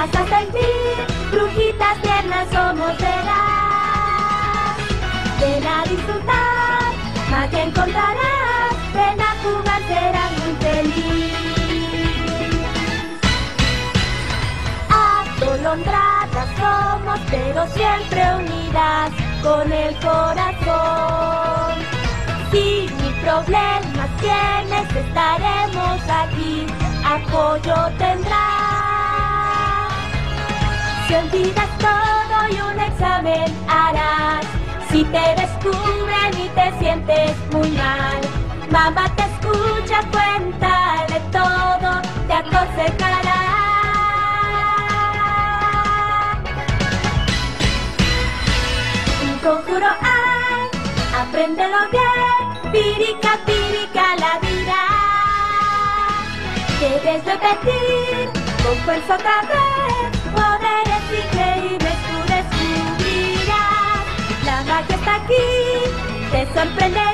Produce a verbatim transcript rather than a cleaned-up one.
vas a sentir, brujitas tiernas somos, verás. Ven a disfrutar, magia encontrarás, ven a jugar, serás muy feliz. Atolondradas somos, pero siempre unidas con el corazón. Si mil problemas tienes, estaremos aquí, apoyo tendrás. Si olvidas todo y un examen harás, si te descubren y te sientes muy mal, mamá te escucha, cuéntale todo, te aconsejará. Un conjuro hay, apréndelo bien, pirica, pirica la vida. Debes repetir con fuerza otra vez, poderes increíbles tú descubrirás. La magia está aquí, te sorprende.